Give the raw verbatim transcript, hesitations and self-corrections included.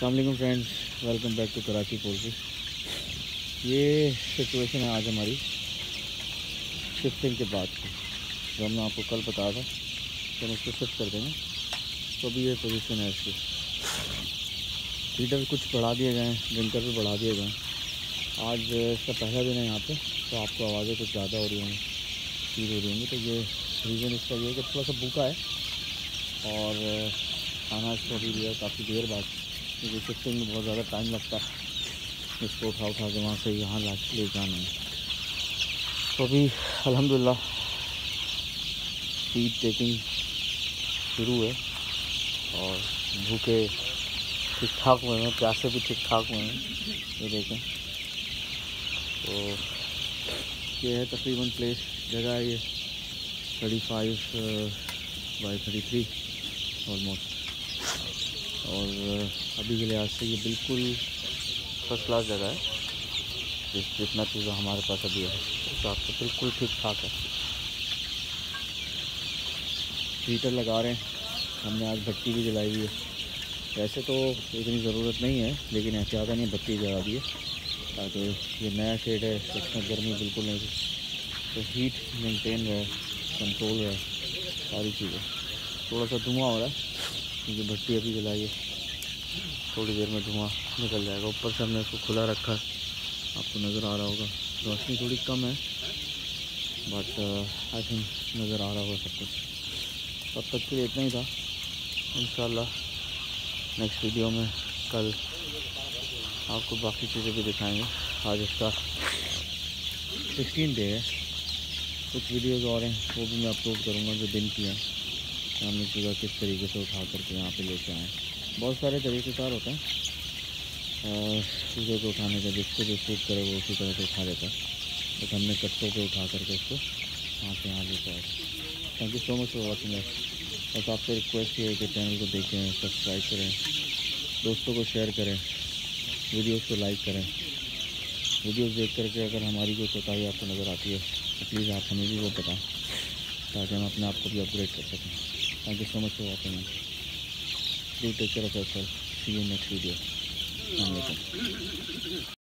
अस्सलाम वालेकुम friends, welcome back to Karachi poultry. ये सिचुएशन है आज हमारी शिफ्टिंग के बाद की, जो हमने आपको कल बताया था कि हम उसको शिफ्ट कर देंगे। तो अभी ये पोजीशन है इसकी। हीटर कुछ बढ़ा दिए गए हैं, ड्रिंकर भी बढ़ा दिए गए हैं। आज इसका पहला दिन है यहाँ पे, तो आपको आवाज़ें कुछ ज़्यादा हो रही होंगी, फील हो रही होंगी। तो ये रीज़न इसका ये है कि थोड़ा सा भूखा है और खाना इसको अभी दिया काफ़ी देर बाद, क्योंकि शिफ्टिंग में बहुत ज़्यादा टाइम लगता है इसको उठा उठा के वहाँ से यहाँ ला ले जाने में। तो अभी अल्हम्दुलिल्लाह फीड टेकिंग शुरू है और भूखे ठीक ठाक हुए हैं, प्यासे भी ठीक ठाक हुए हैं। ये देखें, तो ये है तकरीबन प्लेस जगह है ये thirty five by thirty three almost. और अभी के लिहाज से ये बिल्कुल फर्स्ट क्लास जगह है। जिस जितना चीज़ें हमारे पास अभी है उस हिसाब से बिल्कुल ठीक ठाक है। हीटर लगा रहे हैं, हमने आज भट्टी भी जलाई हुई है। वैसे तो इतनी ज़रूरत नहीं है, लेकिन एहतियातन नहीं भट्टी जला दी है ताकि ये नया शेड है, इसमें गर्मी बिल्कुल नहीं थी, तो हीट मेंटेन रहे, कंट्रोल रहे सारी चीज़ें। थोड़ा सा धुआं हो रहा है क्योंकि भट्टी अभी जलाई है, थोड़ी देर में धुआं निकल जाएगा। ऊपर से हमने इसको खुला रखा है, आपको नज़र आ रहा होगा। रोशनी थोड़ी कम है बट आई थिंक नज़र आ रहा होगा सब कुछ। तब तक के लिए इतना ही था। इंशाल्लाह नेक्स्ट वीडियो में कल आपको बाकी चीज़ें भी दिखाएंगे। आज इसका सिक्सटीन डे है। कुछ वीडियोज़ और हैं वो भी मैं अपलोड करूँगा जो दिन की हैं, हमने चूज़ा किस तरीके से उठा करके यहाँ पे लेके आए। बहुत सारे तरीक़ेकार होते हैं चूज़े को उठाने का, जिसको जो सूट करे वो उसी तरह से उठा लेता है। बट हमने कट्टों पे उठा करके इसको यहाँ से यहाँ लेके आए। Thank you so much for watching us. बस आपसे रिक्वेस्ट ये है कि चैनल को देखें, सब्सक्राइब करें, दोस्तों को शेयर करें, वीडियोज़ को लाइक करें। वीडियोज़ देख करके अगर हमारी कोई कोताही आपको नज़र आती है तो प्लीज़ आप हमें भी वो बताएं ताकि हम अपने आप को भी अपग्रेड कर सकें। Thank you so much for watching us. Do take care of yourself. See you next video. अस्सलाम वालेकुम।